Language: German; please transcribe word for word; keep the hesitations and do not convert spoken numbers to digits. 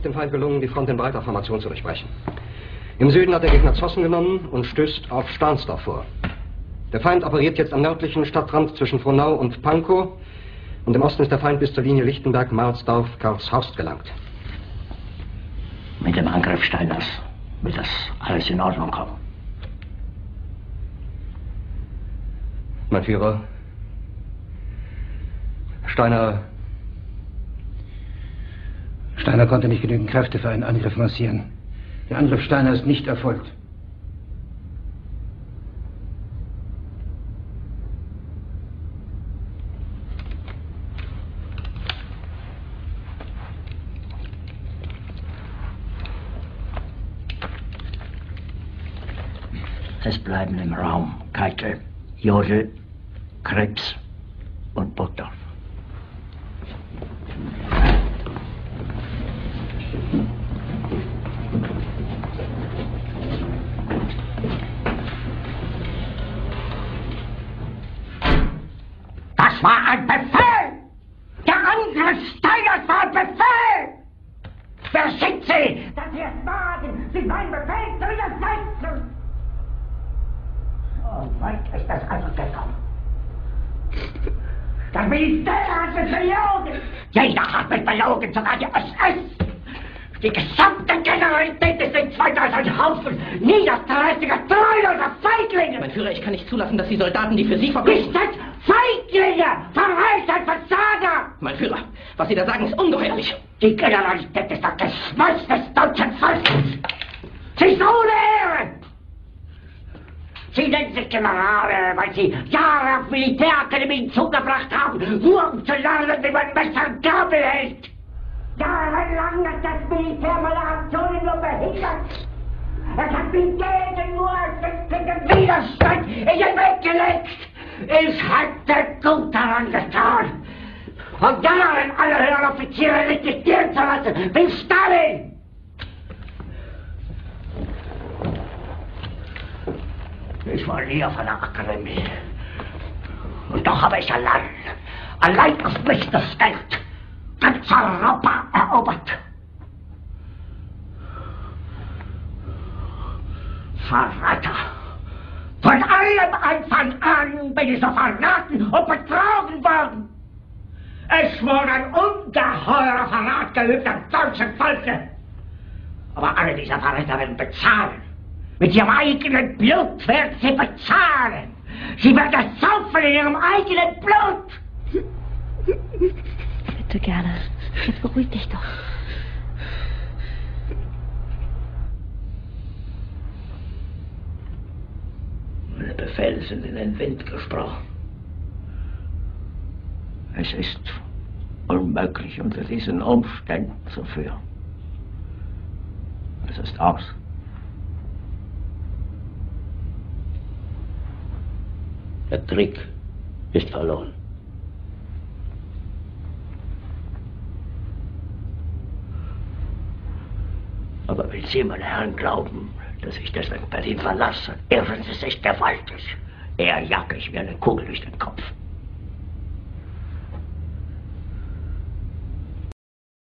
Dem Feind gelungen, die Front in breiter Formation zu durchbrechen. Im Süden hat der Gegner Zossen genommen und stößt auf Stahnsdorf vor. Der Feind operiert jetzt am nördlichen Stadtrand zwischen Frohnau und Pankow und im Osten ist der Feind bis zur Linie Lichtenberg-Marsdorf-Karlshorst gelangt. Mit dem Angriff Steiners wird das alles in Ordnung kommen. Mein Führer, Steiner... Steiner konnte nicht genügend Kräfte für einen Angriff massieren. Der Angriff Steiner ist nicht erfolgt. Es bleiben im Raum Keitel, Jodl, Krebs und Burgdorf. Das war ein Befehl! Der Angriff Steiners war ein Befehl! Wer schickt Sie, dass Sie es wagen, sich meinen Befehl zu widersetzen? So weit ist das also gekommen. Das Militär hat mich belogen! Jeder hat mich belogen, sogar die S S! Die gesamte Generalität ist in zweiter ein Haufen niederträchtiger, treuloser Feiglinge! Mein Führer, ich kann nicht zulassen, dass die Soldaten, die für Sie verbringen... Nicht als Feiglinge! Verreiter, Versager! Mein Führer, was Sie da sagen, ist ungeheuerlich. Die Generalität ist das Geschmeiß des deutschen Volkes! Sie ist ohne Ehre! Sie nennen sich Generale, weil Sie Jahre auf Militärakademien zugebracht haben, nur um zu lernen, wie man Messer und Gabel hält! Jahrelang hat das Militär meine Aktionen nur behindert! Es hat mich gegen nur gegen Widerstand in den Weg gelegt! Ich hätte gut daran getan, von Jahren alle höheren Offiziere liquidieren zu lassen, wie Stalin! Ich war nie auf einer Akademie. Und doch habe ich allein, allein auf mich gestellt, ganz Europa erobert. Verräter! Von allem Anfang an bin ich so verraten und betrogen worden. Es wurde ein ungeheurer Verrat geübt am deutschen Volke. Aber alle diese Verräter werden bezahlen. Mit ihrem eigenen Blut werden sie bezahlen. Sie werden es saufen in ihrem eigenen Blut. Bitte gerne. Jetzt beruhig dich doch. Meine Befehle sind in den Wind gesprochen. Es ist unmöglich, unter diesen Umständen zu führen. Es ist aus. Der Krieg ist verloren. Aber wenn Sie, meine Herren, glauben, dass ich deswegen Berlin verlasse, irren Sie sich gewaltig. Eher jage ich mir eine Kugel durch den Kopf.